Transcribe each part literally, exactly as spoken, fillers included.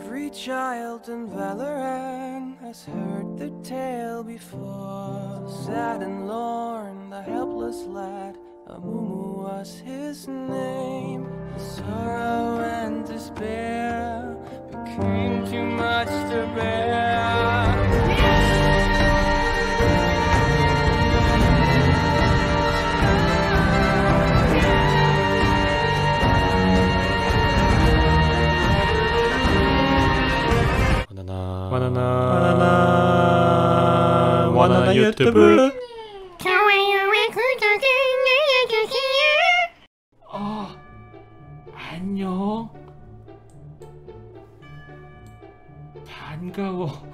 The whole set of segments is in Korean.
Every child in Valorant has heard the tale before. Sad and lorn, the helpless lad, Amumu was his name. Sorrow and despair became too much to bear. 바나나 바나나 바나나 유튜브 좋아요와 구독을 눌러주세요. 아 안녕 반가워.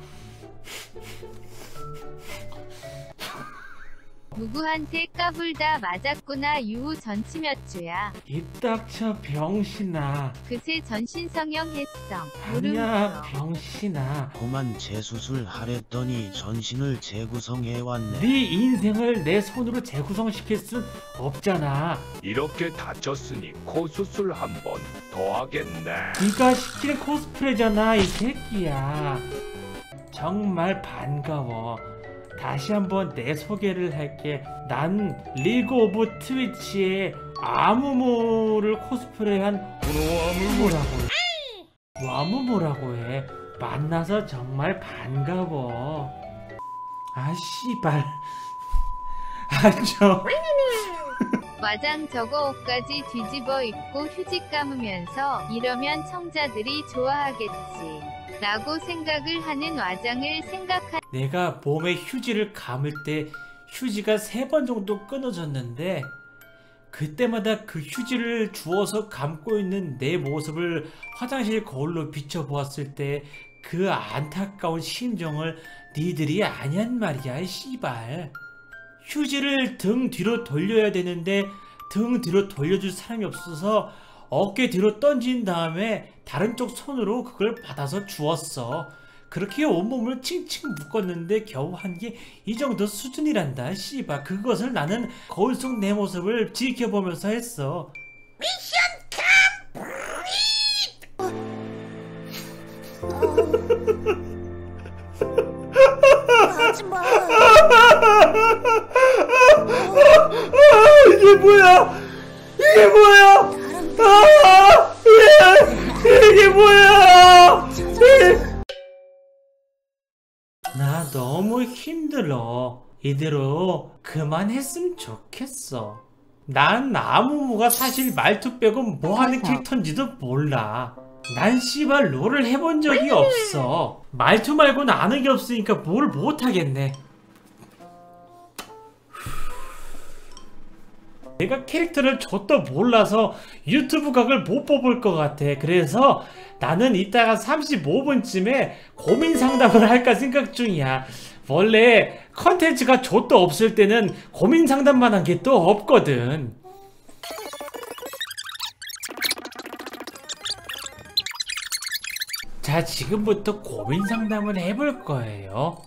누구한테 까불다 맞았구나. 유후 전치 몇 주야? 입닥쳐 병신아. 그새 전신성형 했어. 아니야 병신아. 그만 재수술 하랬더니 전신을 재구성해왔네. 네 인생을 내 손으로 재구성시킬 순 없잖아. 이렇게 다쳤으니 코 수술 한 번 더 하겠네. 네가 시키는 코스프레잖아 이 새끼야. 정말 반가워. 다시 한번 내 소개를 할게. 난 리그 오브 트위치의 아무모를 코스프레한 아무모라고 해. 아무모라고 해. 만나서 정말 반가워. 아 씨발. 앉아. 와장 저거 옷까지 뒤집어 입고 휴지 감으면서 이러면 청자들이 좋아하겠지 라고 생각을 하는 와장을 생각하. 내가 몸에 휴지를 감을 때 휴지가 세 번 정도 끊어졌는데 그때마다 그 휴지를 주워서 감고 있는 내 모습을 화장실 거울로 비춰보았을 때 그 안타까운 심정을 니들이 아냔 말이야 씨발. 휴지를 등 뒤로 돌려야 되는데 등 뒤로 돌려줄 사람이 없어서 어깨 뒤로 던진 다음에 다른 쪽 손으로 그걸 받아서 주웠어. 그렇게 온몸을 칭칭 묶었는데 겨우 한 게 이 정도 수준이란다 씨발. 그것을 나는 거울 속 내 모습을 지켜보면서 했어. 미션 하지마. 이게 뭐야? 이게 뭐야? 아, 이게 뭐야? 나 너무 힘들어. 이대로 그만했으면 좋겠어. 난 아무무가 사실 말투 빼고 뭐하는 캐릭터인지도 몰라. 난 씨발 롤을 해본 적이 없어. 말투 말고는 아는 게 없으니까 뭘 못하겠네. 내가 캐릭터를 줬도 몰라서 유튜브 각을 못 뽑을 것 같아. 그래서 나는 이따가 삼십오 분쯤에 고민 상담을 할까 생각 중이야. 원래 컨텐츠가 줬도 없을 때는 고민 상담만 한 게 또 없거든. 자, 지금부터 고민 상담을 해볼 거예요.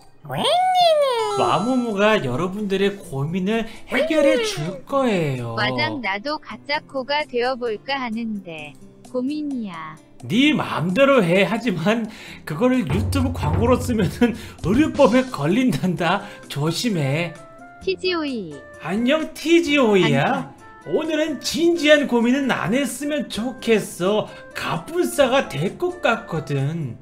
와무무가 여러분들의 고민을 해결해 줄 거예요. 와장 나도 가짜 코가 되어볼까 하는데 고민이야. 네 마음대로 해. 하지만 그거를 유튜브 광고로 쓰면은 의료법에 걸린단다. 조심해. 티지오이. 안녕 티지오이야. 오늘은 진지한 고민은 안 했으면 좋겠어. 갑분싸가 될 것 같거든.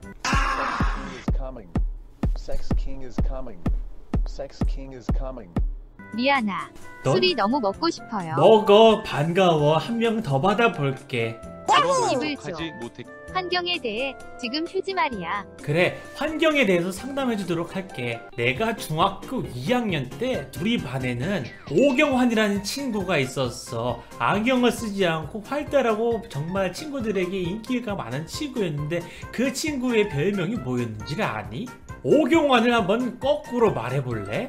리아나. 넌? 술이 너무 먹고 싶어요. 먹어. 반가워. 한 명 더 받아볼게. 입을 줘. 환경에 대해 지금 휴지 말이야. 그래, 환경에 대해서 상담해주도록 할게. 내가 중학교 이 학년 때 우리 반에는 오경환이라는 친구가 있었어. 안경을 쓰지 않고 활달하고 정말 친구들에게 인기가 많은 친구였는데 그 친구의 별명이 뭐였는지를 아니? 오경환을 한번 거꾸로 말해볼래?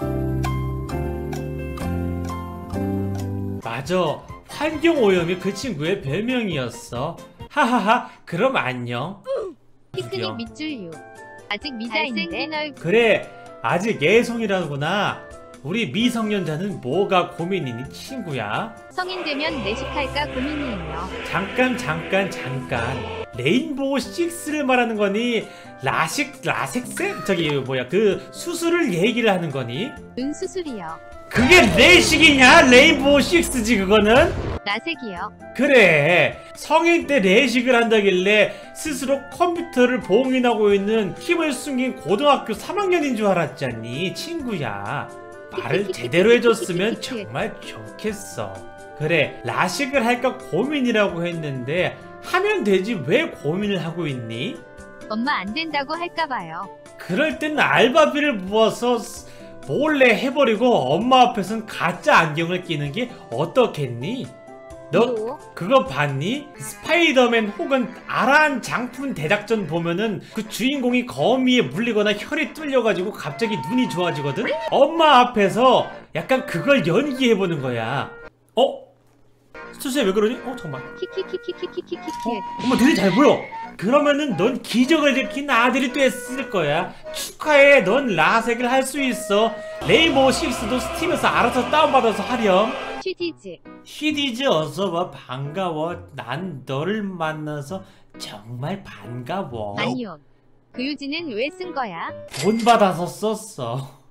맞아, 환경오염이 그 친구의 별명이었어. 하하하. 그럼 안녕. 피크닉 밑줄유. 아직 미자인데. 그래, 아직 예송이라구나. 우리 미성년자는 뭐가 고민이니 친구야? 성인 되면 내식할까 고민이에요. 잠깐 잠깐 잠깐. 레인보우 식스를 말하는 거니? 라식 라섹스? 저기 뭐야 그 수술을 얘기를 하는 거니? 눈 수술이요. 그게 레식이냐? 레인보우 식스지 그거는? 라섹이요. 그래 성인 때 레식을 한다길래 스스로 컴퓨터를 봉인하고 있는 힘을 숨긴 고등학교 삼 학년인 줄 알았잖니 친구야. 말을 제대로 해줬으면 정말 좋겠어. 그래 라식을 할까 고민이라고 했는데 하면 되지 왜 고민을 하고 있니? 엄마 안 된다고 할까봐요. 그럴 땐 알바비를 모아서 몰래 해버리고 엄마 앞에선 가짜 안경을 끼는 게 어떻겠니? 너 뭐? 그거 봤니? 스파이더맨 혹은 아란 장품 대작전 보면은 그 주인공이 거미에 물리거나 혈이 뚫려가지고 갑자기 눈이 좋아지거든? 엄마 앞에서 약간 그걸 연기해보는 거야. 어? 수수야 왜 그러니? 어 잠깐만. 키키키키키키키키. 어? 엄마 되게 잘 보여. 그러면은 넌 기적을 일으킨 아들이 됐을 거야. 축하해. 넌 라섹을 할 수 있어. 레인보우 식스도 스팀에서 알아서 다운받아서 하렴. 퀴디즈. 퀴디즈 어서와. 반가워. 난 너를 만나서 정말 반가워. 아니요. 그 유지는 왜 쓴 거야? 돈 받아서 썼어.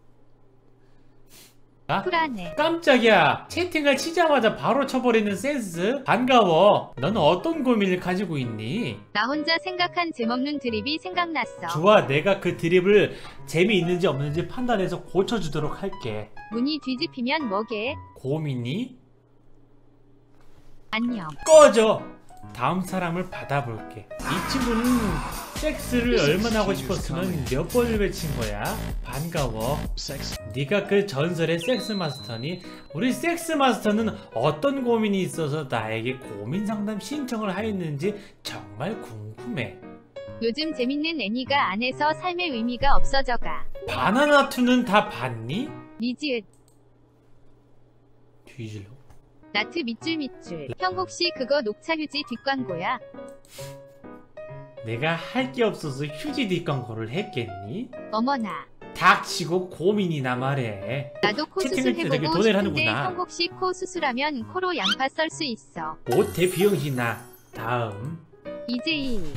아? 쿨하네. 깜짝이야. 채팅을 치자마자 바로 쳐버리는 센스. 반가워. 너는 어떤 고민을 가지고 있니? 나 혼자 생각한 재없는 드립이 생각났어. 좋아. 내가 그 드립을 재미있는지 없는지 판단해서 고쳐주도록 할게. 문이 뒤집히면 뭐게? 고민이? 안녕. 꺼져. 다음 사람을 받아볼게. 이 친구는 섹스를 얼마나 하고 싶었으면 몇 번을 외친 거야? 반가워. 네가 그 전설의 섹스 마스터니? 우리 섹스 마스터는 어떤 고민이 있어서 나에게 고민 상담 신청을 하였는지 정말 궁금해. 요즘 재밌는 애니가 안에서 삶의 의미가 없어져가. 바나나투는 다 봤니? 리지읒. 뒤질러. 나트 밑줄 밑줄. 형 혹시 그거 녹차 휴지 뒷광고야? 내가 할 게 없어서 휴지 뒷광고를 했겠니? 어머나. 닥치고 고민이나 말해. 나도 코 채팅을 수술 되게 해보고 돈을 싶은데 하는구나. 형 혹시 코 수술하면 코로 양파 썰 수 있어. 못해 비용신아. 다음. 이제이.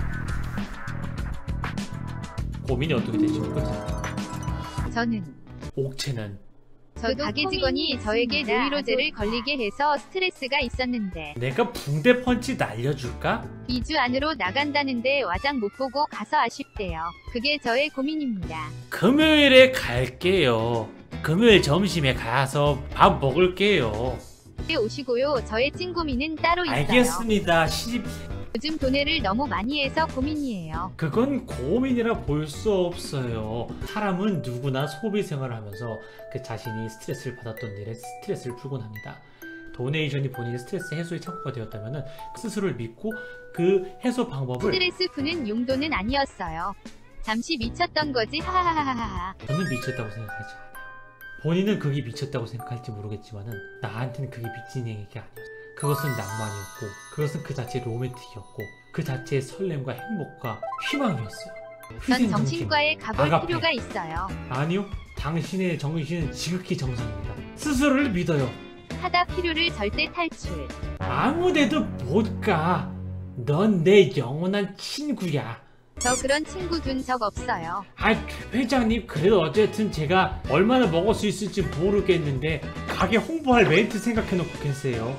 고민이 어떻게 되십니까? 저는 옥체는 저 가게 직원이 저에게 노이로제를 걸리게 해서 스트레스가 있었는데 내가 붕대 펀치 날려줄까? 이 주 안으로 나간다는데 와장 못 보고 가서 아쉽대요. 그게 저의 고민입니다. 금요일에 갈게요. 금요일 점심에 가서 밥 먹을게요. 네, 오시고요. 저의 찐 고민은 따로 있어요. 알겠습니다. 시집. 요즘 돈을 너무 많이 해서 고민이에요. 그건 고민이라 볼 수 없어요. 사람은 누구나 소비 생활을 하면서 그 자신이 스트레스를 받았던 일에 스트레스를 풀곤 합니다. 도네이션이 본인의 스트레스 해소의 창구가 되었다면 스스로를 믿고 그 해소 방법을 스트레스 푸는 용도는 아니었어요. 잠시 미쳤던 거지. 하하하하하. 저는 미쳤다고 생각하지 않아요. 본인은 그게 미쳤다고 생각할지 모르겠지만은 나한테는 그게 미친 얘기가 아니었어요. 그것은 낭만이었고 그것은 그 자체의 로맨틱이었고 그 자체의 설렘과 행복과 희망이었어요. 전 정신과에 가볼 아가페. 필요가 있어요. 아니요. 당신의 정신은 지극히 정상입니다. 스스로를 믿어요. 하다 필요를 절대 탈출. 아무데도 못 가. 넌 내 영원한 친구야. 저 그런 친구 둔 적 없어요. 아, 회장님 그래도 어쨌든 제가 얼마나 먹을 수 있을지 모르겠는데 가게 홍보할 멘트 생각해놓고 계세요.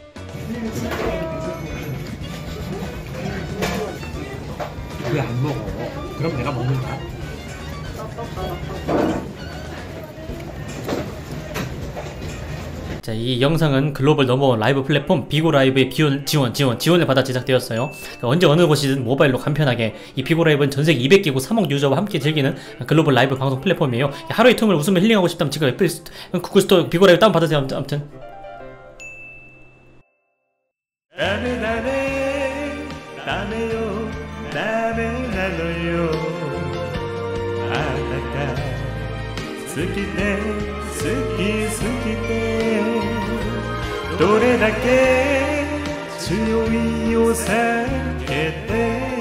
왜 안 먹어? 그럼 내가 먹는다. 자, 이 영상은 글로벌 넘버원 라이브 플랫폼 비고 라이브의 비원, 지원, 지원, 지원을 받아 제작되었어요. 언제 어느 곳이든 모바일로 간편하게 이 비고 라이브는 전세계 이백 개국 삼억 유저와 함께 즐기는 글로벌 라이브 방송 플랫폼이에요. 하루의 틈을 웃으며 힐링하고 싶다면 지금 애플 스토, 구글 스토어 비고 라이브 다운받으세요. 아무튼 다음에 다음에 다음에요 다음에 나눠요 아따까 스키테 스키 스키테 どれだけ強いを避けて